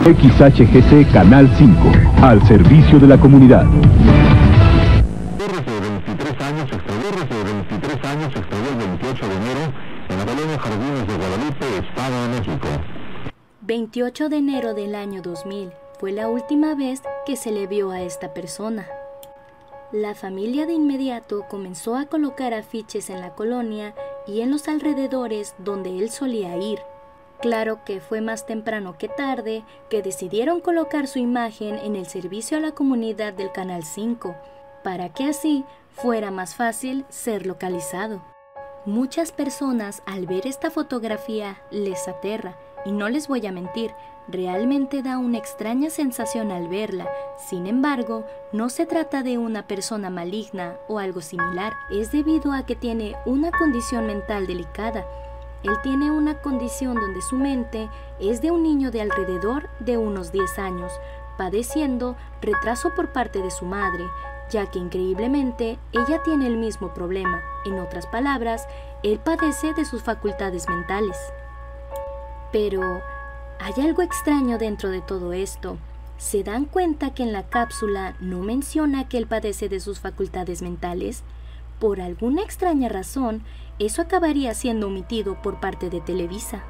XHGC Canal 5, al servicio de la comunidad. Guerras de 23 años, extraguerras de 23 años, extravió el 28 de enero en la colonia Jardines de Guadalupe, Estado de México. 28 de enero del año 2000 fue la última vez que se le vio a esta persona. La familia de inmediato comenzó a colocar afiches en la colonia y en los alrededores donde él solía ir. Claro que fue más temprano que tarde que decidieron colocar su imagen en el servicio a la comunidad del Canal 5, para que así fuera más fácil ser localizado. Muchas personas al ver esta fotografía les aterra, y no les voy a mentir, realmente da una extraña sensación al verla. Sin embargo, no se trata de una persona maligna o algo similar, es debido a que tiene una condición mental delicada. Él tiene una condición donde su mente es de un niño de alrededor de unos 10 años, padeciendo retraso por parte de su madre, ya que increíblemente ella tiene el mismo problema. En otras palabras, él padece de sus facultades mentales. Pero hay algo extraño dentro de todo esto. ¿Se dan cuenta que en la cápsula no menciona que él padece de sus facultades mentales? Por alguna extraña razón, eso acabaría siendo omitido por parte de Televisa.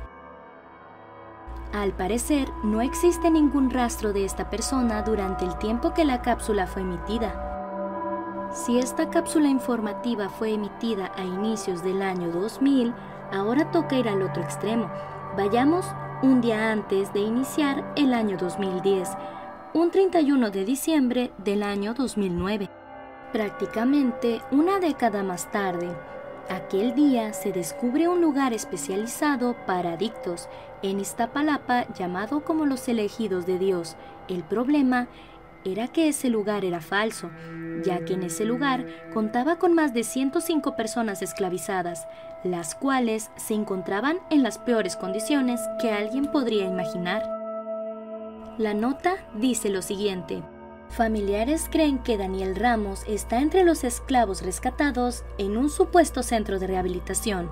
Al parecer, no existe ningún rastro de esta persona durante el tiempo que la cápsula fue emitida. Si esta cápsula informativa fue emitida a inicios del año 2000, ahora toca ir al otro extremo. Vayamos un día antes de iniciar el año 2010, un 31 de diciembre del año 2009. Prácticamente una década más tarde, aquel día se descubre un lugar especializado para adictos en Iztapalapa llamado como los Elegidos de Dios. El problema era que ese lugar era falso, ya que en ese lugar contaba con más de 105 personas esclavizadas, las cuales se encontraban en las peores condiciones que alguien podría imaginar. La nota dice lo siguiente: familiares creen que Daniel Ramos está entre los esclavos rescatados en un supuesto centro de rehabilitación.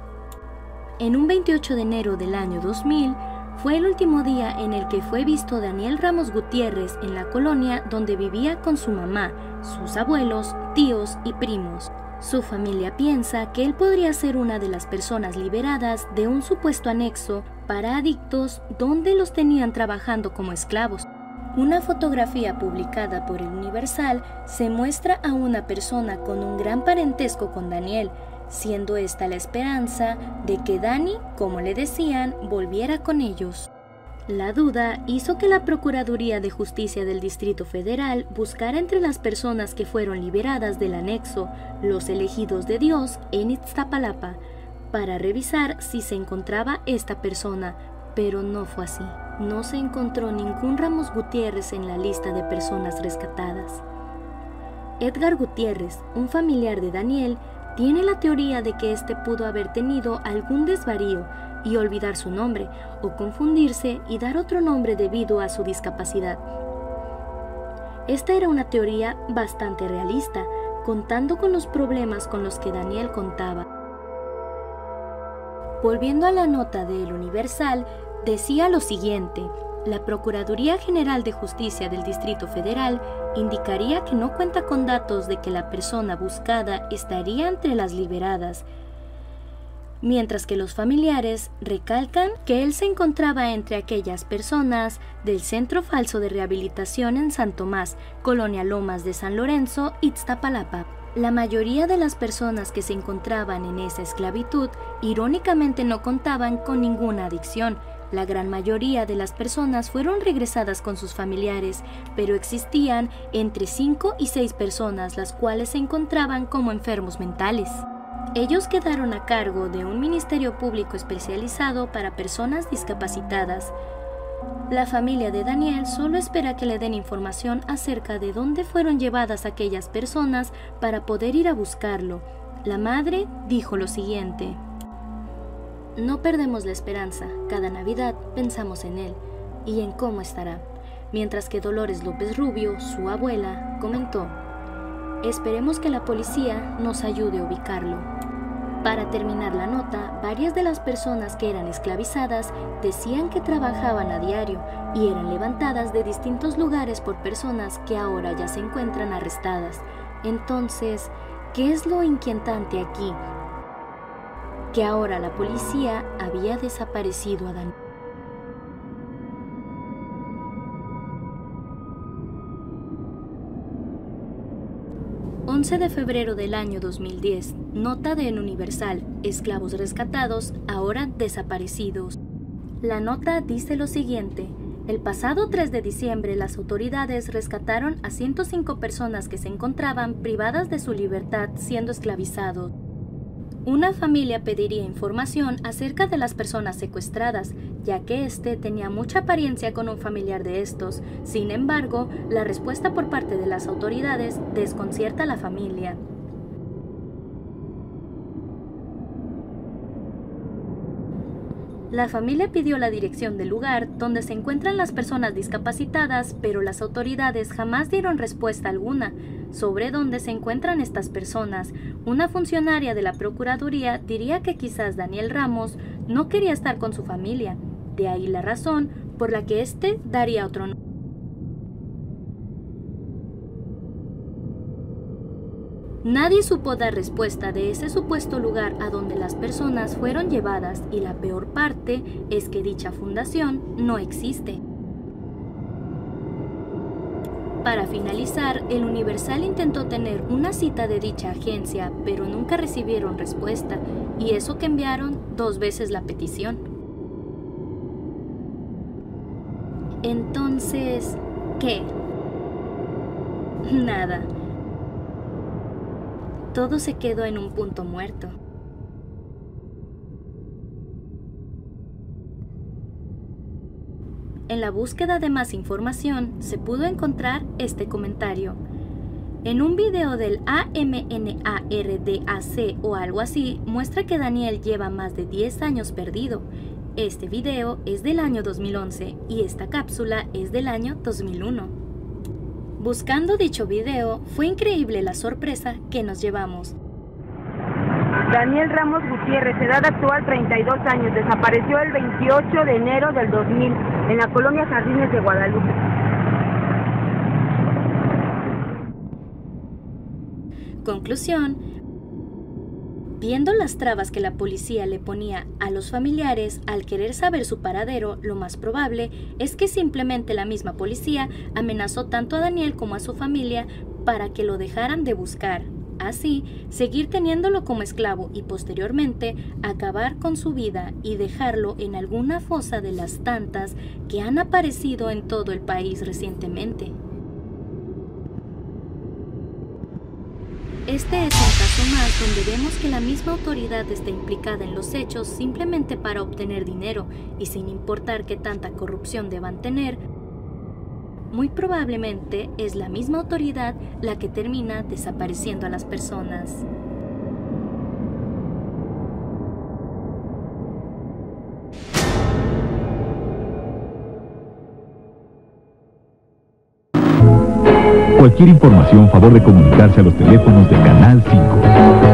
En un 28 de enero del año 2000, fue el último día en el que fue visto Daniel Ramos Gutiérrez en la colonia donde vivía con su mamá, sus abuelos, tíos y primos. Su familia piensa que él podría ser una de las personas liberadas de un supuesto anexo para adictos donde los tenían trabajando como esclavos. Una fotografía publicada por El Universal se muestra a una persona con un gran parentesco con Daniel, siendo esta la esperanza de que Dani, como le decían, volviera con ellos. La duda hizo que la Procuraduría de Justicia del Distrito Federal buscara entre las personas que fueron liberadas del anexo Los Elegidos de Dios en Iztapalapa para revisar si se encontraba esta persona, pero no fue así. No se encontró ningún Ramos Gutiérrez en la lista de personas rescatadas. Edgar Gutiérrez, un familiar de Daniel, tiene la teoría de que este pudo haber tenido algún desvarío y olvidar su nombre, o confundirse y dar otro nombre debido a su discapacidad. Esta era una teoría bastante realista, contando con los problemas con los que Daniel contaba. Volviendo a la nota de El Universal, decía lo siguiente: la Procuraduría General de Justicia del Distrito Federal indicaría que no cuenta con datos de que la persona buscada estaría entre las liberadas, mientras que los familiares recalcan que él se encontraba entre aquellas personas del Centro Falso de Rehabilitación en San Tomás, Colonia Lomas de San Lorenzo, Iztapalapa. La mayoría de las personas que se encontraban en esa esclavitud irónicamente no contaban con ninguna adicción. La gran mayoría de las personas fueron regresadas con sus familiares, pero existían entre 5 y 6 personas las cuales se encontraban como enfermos mentales. Ellos quedaron a cargo de un ministerio público especializado para personas discapacitadas. La familia de Daniel solo espera que le den información acerca de dónde fueron llevadas aquellas personas para poder ir a buscarlo. La madre dijo lo siguiente: no perdemos la esperanza, cada Navidad pensamos en él y en cómo estará. Mientras que Dolores López Rubio, su abuela, comentó: esperemos que la policía nos ayude a ubicarlo. Para terminar la nota, varias de las personas que eran esclavizadas decían que trabajaban a diario y eran levantadas de distintos lugares por personas que ahora ya se encuentran arrestadas. Entonces, ¿qué es lo inquietante aquí? Que ahora la policía había desaparecido a Daniel. ...11 de febrero del año 2010... nota de El Universal: esclavos rescatados, ahora desaparecidos. La nota dice lo siguiente: el pasado 3 de diciembre las autoridades rescataron a 105 personas que se encontraban privadas de su libertad siendo esclavizados. Una familia pediría información acerca de las personas secuestradas, ya que este tenía mucha apariencia con un familiar de estos. Sin embargo, la respuesta por parte de las autoridades desconcierta a la familia. La familia pidió la dirección del lugar donde se encuentran las personas discapacitadas, pero las autoridades jamás dieron respuesta alguna sobre dónde se encuentran estas personas. Una funcionaria de la Procuraduría diría que quizás Daniel Ramos no quería estar con su familia, de ahí la razón por la que éste daría otro nombre. Nadie supo dar respuesta de ese supuesto lugar a donde las personas fueron llevadas, y la peor parte es que dicha fundación no existe. Para finalizar, El Universal intentó tener una cita de dicha agencia, pero nunca recibieron respuesta, y eso que enviaron 2 veces la petición. Entonces, ¿qué? Nada. Todo se quedó en un punto muerto. En la búsqueda de más información, se pudo encontrar este comentario. En un video del AMNARDAC o algo así, muestra que Daniel lleva más de 10 años perdido. Este video es del año 2011 y esta cápsula es del año 2001. Buscando dicho video, fue increíble la sorpresa que nos llevamos. Daniel Ramos Gutiérrez, edad actual 32 años, desapareció el 28 de enero del 2000 en la colonia Jardines de Guadalupe. Conclusión: viendo las trabas que la policía le ponía a los familiares al querer saber su paradero, lo más probable es que simplemente la misma policía amenazó tanto a Daniel como a su familia para que lo dejaran de buscar. Así, seguir teniéndolo como esclavo y posteriormente acabar con su vida y dejarlo en alguna fosa de las tantas que han aparecido en todo el país recientemente. Este es un caso más donde vemos que la misma autoridad está implicada en los hechos simplemente para obtener dinero y sin importar qué tanta corrupción deban tener. Muy probablemente es la misma autoridad la que termina desapareciendo a las personas. Cualquier información, favor de comunicarse a los teléfonos de Canal 5.